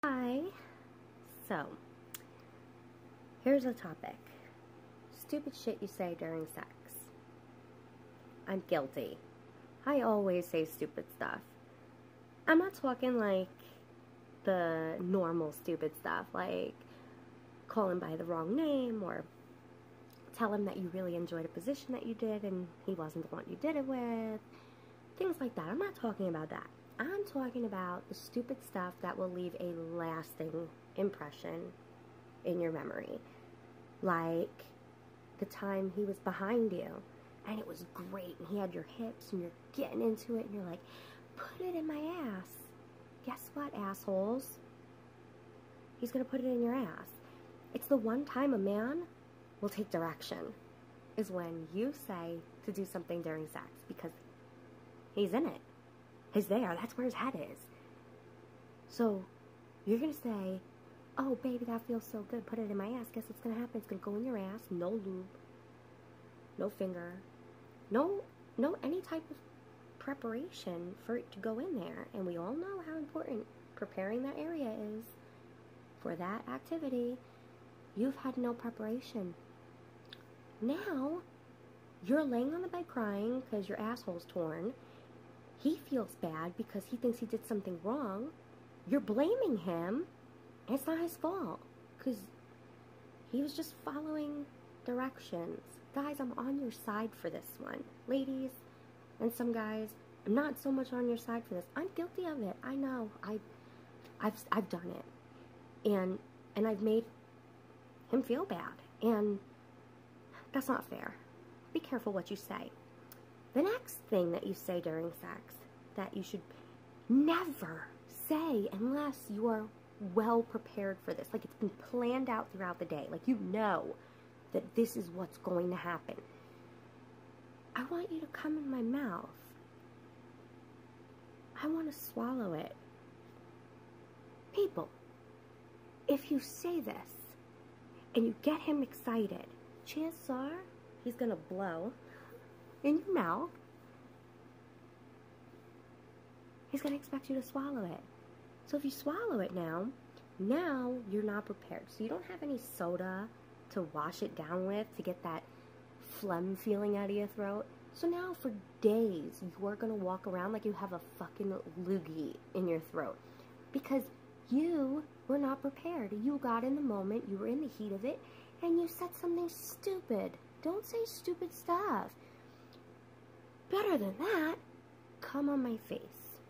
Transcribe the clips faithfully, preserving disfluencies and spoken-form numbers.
Hi. So, here's a topic. Stupid shit you say during sex. I'm guilty. I always say stupid stuff. I'm not talking like the normal stupid stuff, like call him by the wrong name or tell him that you really enjoyed a position that you did and he wasn't the one you did it with. Things like that. I'm not talking about that. I'm talking about the stupid stuff that will leave a lasting impression in your memory. Like the time he was behind you and it was great and he had your hips and you're getting into it and you're like, put it in my ass. Guess what, assholes? He's gonna put it in your ass. It's the one time a man will take direction is when you say to do something during sex because he's in it. He's there. That's where his head is. So you're going to say, oh, baby, that feels so good. Put it in my ass. Guess what's going to happen? It's going to go in your ass. No lube. No finger. No, no any type of preparation for it to go in there. And we all know how important preparing that area is for that activity. You've had no preparation. Now, you're laying on the bed crying because your asshole's torn. He feels bad because he thinks he did something wrong. You're blaming him, and it's not his fault because he was just following directions. Guys, I'm on your side for this one. Ladies, and some guys, I'm not so much on your side for this. I'm guilty of it. I know. I, I've, I've done it, and and I've made him feel bad, and that's not fair. Be careful what you say. The next thing that you say during sex that you should never say unless you are well prepared for this, like it's been planned out throughout the day, like you know that this is what's going to happen. I want you to come in my mouth. I want to swallow it. People, if you say this and you get him excited, chances are he's going to blow in your mouth. He's going to expect you to swallow it. So if you swallow it now, now you're not prepared. So you don't have any soda to wash it down with to get that phlegm feeling out of your throat. So now for days, you're going to walk around like you have a fucking loogie in your throat. Because you were not prepared. You got in the moment, you were in the heat of it, and you said something stupid. Don't say stupid stuff. Better than that, come on my face.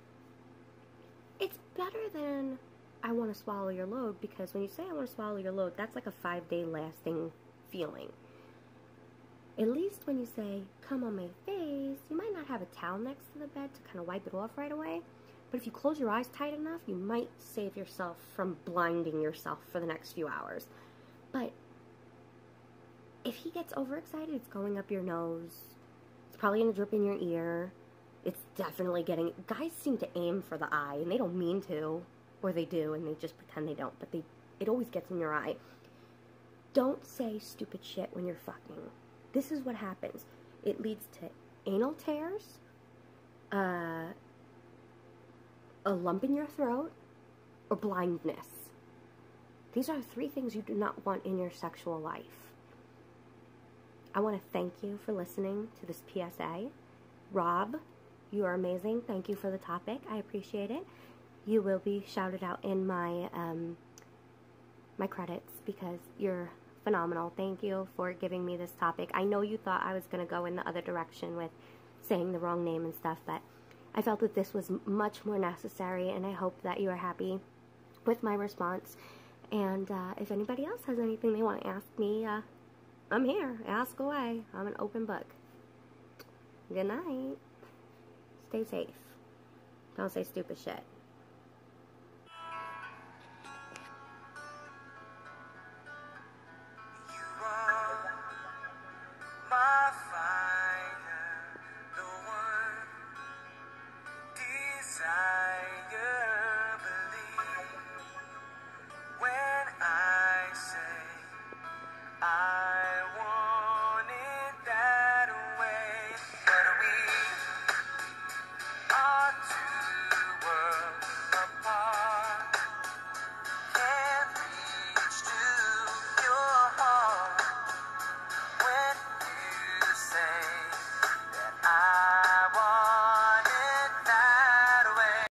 It's better than I want to swallow your load, because when you say I want to swallow your load, that's like a five-day lasting feeling. At least when you say, come on my face, you might not have a towel next to the bed to kind of wipe it off right away, but if you close your eyes tight enough, you might save yourself from blinding yourself for the next few hours. But if he gets overexcited, it's going up your nose. It's probably going to drip in your ear. It's definitely getting... Guys seem to aim for the eye, and they don't mean to. Or they do, and they just pretend they don't. But they, it always gets in your eye. Don't say stupid shit when you're fucking. This is what happens. It leads to anal tears, uh, a lump in your throat, or blindness. These are three things you do not want in your sexual life. I want to thank you for listening to this P S A. Rob, you are amazing. Thank you for the topic. I appreciate it. You will be shouted out in my um, my credits because you're phenomenal. Thank you for giving me this topic. I know you thought I was going to go in the other direction with saying the wrong name and stuff, but I felt that this was much more necessary, and I hope that you are happy with my response. And uh, if anybody else has anything they want to ask me, uh, I'm here. Ask away. I'm an open book. Good night. Stay safe. Don't say stupid shit.